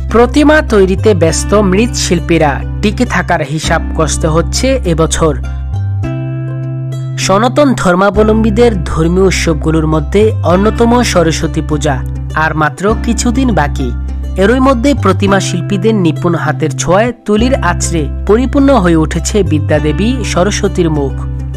প্রতিমা তৈরিতে ব্যস্ত মৃৎশিল্পীরা টিকে থাকার হিসাব কষতে হচ্ছে এবছর। সনাতন ধর্মাবলম্বীদের ধর্মীয় উৎসবগুলোর মধ্যে অন্যতম সরস্বতী পূজা আর মাত্র কিছুদিন বাকি। এরই মধ্যে প্রতিমা শিল্পীদের নিপুণ হাতের ছোঁয়ায় তুলির আঁচড়ে পরিপূর্ণ হয়ে উঠেছে বিদ্যাদেবী সরস্বতীর মুখ।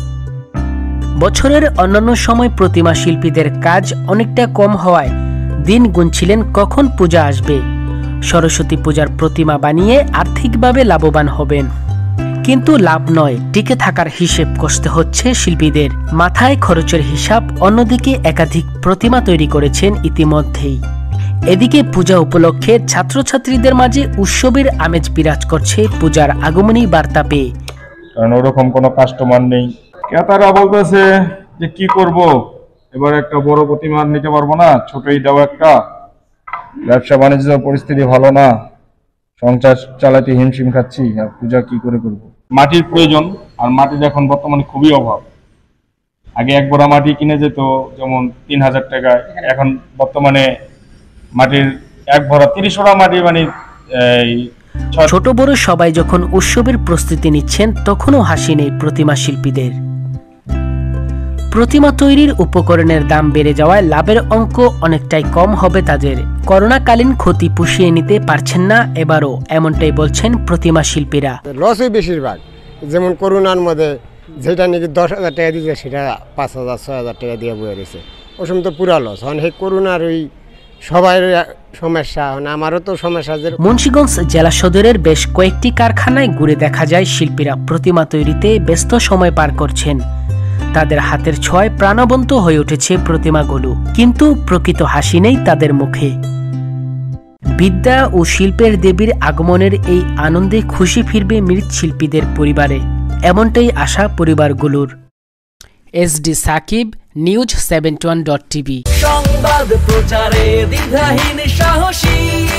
বছরের অন্যান্য সময় প্রতিমা শিল্পীদের কাজ অনেকটা কম হওয়ায় দিন গুনছিলেন কখন পূজা আসবে, সরস্বতী পূজার প্রতিমা বানিয়ে আর্থিকভাবে লাভবান হবেন। কিন্তু লাভ নয়, টিকে থাকার হিসেব কষতে হচ্ছে শিল্পীদের। মাথায় খরচের হিসাব, অন্যদিকে একাধিক প্রতিমা তৈরি করেছেন ইতিমধ্যেই। এদিকে পূজা উপলক্ষে ছাত্রছাত্রীদের মাঝে উৎসবের আমেজ বিরাজ করছে পূজার আগমনী বার্তা পেয়ে। কারণ ওরকম কোনো কাস্টমার নেই, ক্রেতারা বলতেছে যে কি করব, এবার একটা বড় প্রতিমা নিতে পারবো না, ছোটই দাও একটা, ব্যবসা বাণিজ্য পরিস্থিতি ভালো না, সংসার চালাতে হিমশিম খাচ্ছি, আর পূজা কি করে করব। মাটির প্রয়োজন, আর মাটির এখন বর্তমানে খুবই অভাব। আগে এক বোরা মাটি কিনে যেত যেমন 3000 টাকায়, এখন বর্তমানে মাটির এক ভরা 30 ওরা মাটি মানে ছোট বড় সবাই যখন উৎসবের প্রস্তুতি নিচ্ছেন তখনও হাসি নেই প্রতিমা শিল্পীদের। প্রতিমা তৈরির উপকরণের দাম বেড়ে যাওয়ায় লাভের অঙ্ক অনেকটাই কম হবে তাদের। করোনাকালীন ক্ষতি পুষিয়ে নিতে পারছেন না এবারও, এমনটাই বলছেন প্রতিমা শিল্পীরা। লসই বেশিরভাগ, যেমন করোনার মধ্যে যেটা নাকি 10,000 টাকা দিয়েছে সেটা 5,000 6,000 টাকা দিয়ে বয়ে দিয়েছে, ওই সময় তো পুরা লস। এখন সেই করোনার ওই সবাই সমস্যা, আমারও তো সমস্যা। মুন্সিগঞ্জ জেলা সদরের বেশ কয়েকটি কারখানায় ঘুরে দেখা যায় শিল্পীরা প্রতিমা তৈরিতে ব্যস্ত সময় পার করছেন। তাদের হাতের ছোঁয়ায় প্রাণবন্ত হয়ে উঠেছে প্রতিমাগুলো, কিন্তু প্রকৃত হাসি নেই তাদের মুখে। বিদ্যা ও শিল্পের দেবীর আগমনের এই আনন্দে খুশি ফিরবে মৃৎশিল্পীদের পরিবারে, এমনটাই আশা পরিবারগুলোর। S D Sakib, news 71.tv। সংবাদ প্রচারে দ্বিধাহীন সাহসী।